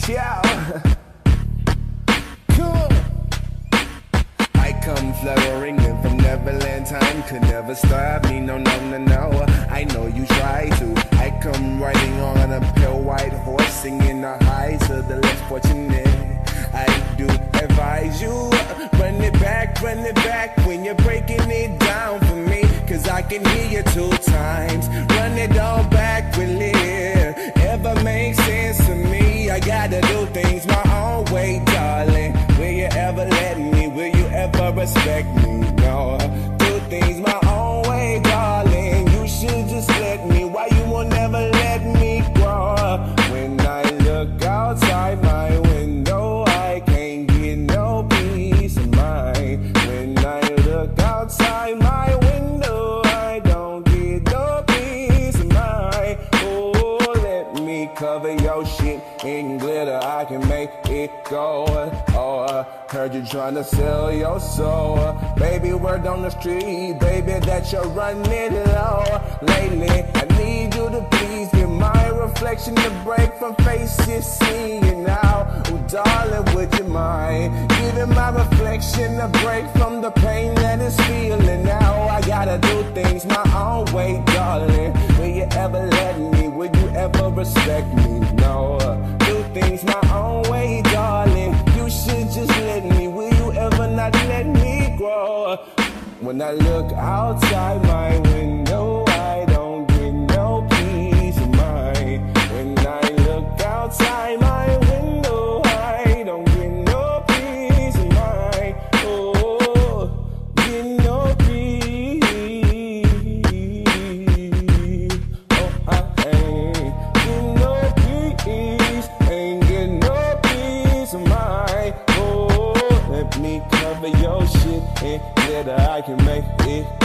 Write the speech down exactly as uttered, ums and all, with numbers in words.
Yeah. Cool. I come flowering in from Neverland. Time could never stop me. No, no, no, no. I know you try to. I come riding on a pale white horse, singing the highs of the less fortunate. I do advise you, run it back, run it back when you're breaking it down for me, cause I can hear you two times. Run it all back, will it ever make sense to me? I gotta do things my own way, darling. Will you ever let me? Will you ever respect me? No, do things my own way, darling. You should just let me. Why you won't never let me grow? When I look outside my window, I can't get no peace of mind. When I look outside my window, I don't get no peace of mind. Oh, let me cover your shit in glitter, I can make it go. Oh, heard you tryna sell your soul. Baby, word on the street, baby, that you're running low. Lately, I need you to please give my reflection a break from faces seeing now. Oh, darling, would you mind giving my reflection a break from the pain that it's feeling now? I gotta do things my own way, darling. Will you ever let me? Will you ever respect me? No, do things my own way, darling. You should just let me. Will you ever not let me grow? When I look outside my window, I don't get no peace of mind. When I look outside my window, I don't get no peace of mind. Oh, get no peace. Oh, I ain't get no peace. Ain't get no peace of mind. Oh, let me cover your shit and glitter, I can make it